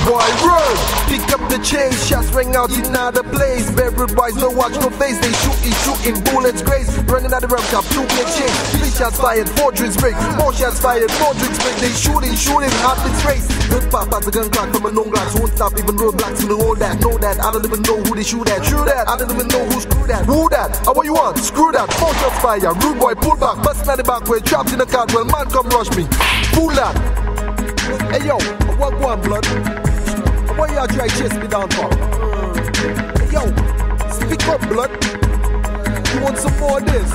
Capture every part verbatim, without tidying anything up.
boy, run. Pick up the chase, shots ring out in another place. Buried boys, no watch, no face. They shooting, shooting, bullets grace. Running out the ramp up, two play chase. Three shots fired, four drinks break. More shots fired, four drinks break. They shooting, shooting, out this race. Good pop out the gun clock from a known glass. Won't stop even roadblocks in the whole that. Know that, I don't even know who they shoot at. True that, I don't even know who screw that. Who that? How what you want? Screw that. Four shots fire, rude boy, pull back. Bustin' at the back way, trapped in a car. Well, man, come rush me. Fool that. Hey yo, what one blood? Why you try to chase me down for? Hey yo, speak up blood. You want some more of this?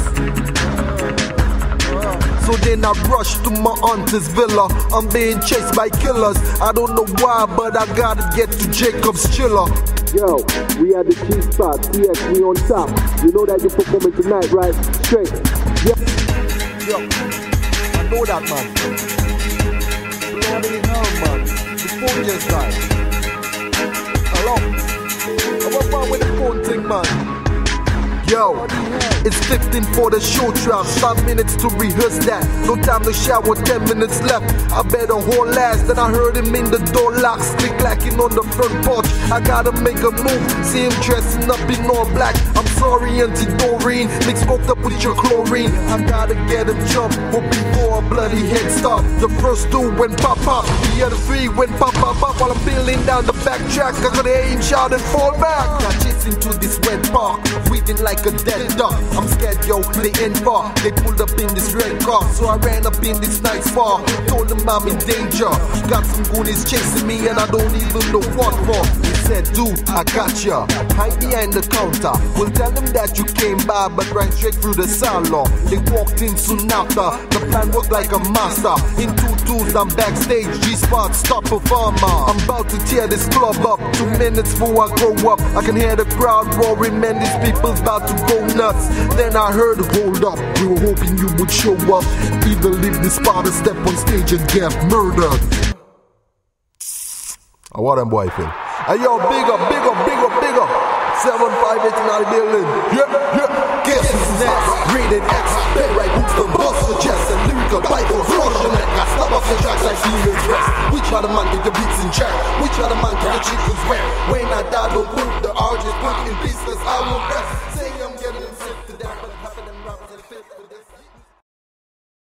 So then I rush to my auntie's villa. I'm being chased by killers. I don't know why, but I gotta get to Jacob's Chiller. Yo, we at the G spot, C X, we on top. You know that you're performing tonight, right? Straight. Yeah. Yo, I know that, man. Bloody hell, man. The phone just died. Hello? I want fun with the phone thing, man. Yo, it's fifteen for the show trap. Five minutes to rehearse that. No time to shower, ten minutes left. I bet a whole last. Then I heard him in the door locks, click clacking on the front porch. I gotta make a move. See him dressing up in all black. I'm sorry, Auntie Doreen. Mixed smoked up with your chlorine. I gotta get him jump, hoping for a bloody head start. The first two went pop pop. The other three went pop pop pop. While I'm peeling down the back track, I gotta aim, shout and fall back. Got chasing to this wet park, breathing like a dead duck. I'm scared, yo, they ain't far. They pulled up in this red car, so I ran up in this nice bar. Told them I'm in danger. Got some goonies chasing me and I don't even know what for. He said, dude, I got ya. Hide behind the counter. We'll tell them that you came by, but ran straight through the salon. They walked in soon after. The plan worked like a master. In two twos, I'm backstage. G-Spot, stop performer. I'm about to tear this club up. Two minutes before I grow up. I can hear the crowd roaring, man. These people's about to go nuts. Then I heard, hold up, we were hoping you would show up. Either leave this spot or step on stage and get murdered. I want them boy feel. Hey yo, big up, big up, big up, big up. seven five eight in our building. Yeah, yeah. Guess who's next? Rated X. Bed right boots, the bus for chest. And lyrical Bible, rush your neck. I stop off your tracks like Steven's rest. Which other man get the beats in check? Which other man get the chickens wet? When I die, don't put the arches, put in pieces, I will rest.